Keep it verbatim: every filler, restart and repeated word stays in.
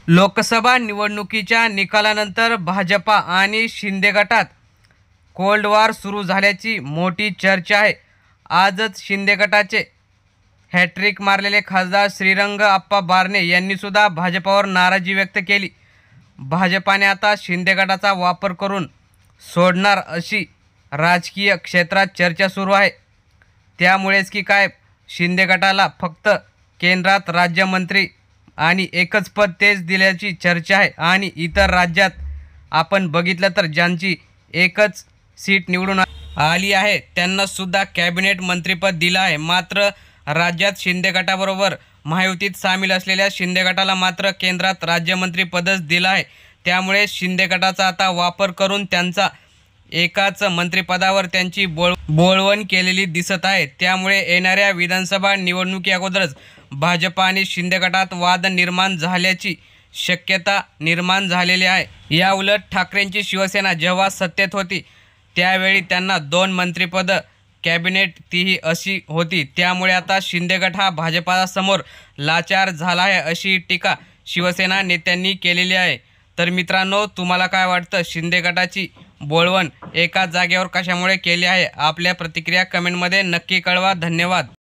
लोकसभा निवडणुकीच्या निकालानंतर भाजपा आणि शिंदे गटात कोल्ड वॉर सुरू झाल्याची मोठी चर्चा आहे। आजच शिंदे गटाचे हॅट्रिक मारलेले खासदार श्रीरंग अप्पा बारणे यांनी सुद्धा भाजपावर नाराजी व्यक्त केली। भाजपाने आता शिंदे गटाचा वापर करून सोडणार अशी राजकीय क्षेत्रात चर्चा सुरू आहे। त्यामुळेच की काय शिंदे गटाला फक्त केंद्रात राज्यमंत्री आणि एकच पद तेच दिल्याची चर्चा आहे आणि इतर राज्यात आपण बघितलं तर ज्यांची एकच सीट निवडून आली आहे त्यांना सुद्धा कॅबिनेट मंत्रिपद दिलं आहे। मात्र राज्यात शिंदे गटाबरोबर महायुतीत सामील असलेल्या शिंदे गटाला मात्र केंद्रात राज्यमंत्री पदच दिलं आहे। त्यामुळे शिंदे गटाचा आता वापर करून त्यांचा एकाच मंत्रिपदावर त्यांची बोल बोळवण केलेली दिसत आहे। त्यामुळे येणाऱ्या विधानसभा निवडणुकी अगोदरच भाजपा आणि शिंदे गटात वाद निर्माण झाल्याची शक्यता निर्माण झालेली आहे। या उलट ठाकरेंची शिवसेना जेव्हा सत्तेत होती त्यावेळी त्यांना दोन मंत्रिपद कॅबिनेट तीही अशी होती। त्यामुळे आता शिंदे गट हा भाजपासमोर लाचार झाला आहे अशी टीका शिवसेना नेत्यांनी केलेली आहे। तर मित्रांनो, तुम्हाला काय वाटतं, शिंदे गटाची बोळवण एका जागेवर कशामुळे केली आहे? आपल्या प्रतिक्रिया कमेंटमध्ये नक्की कळवा। धन्यवाद।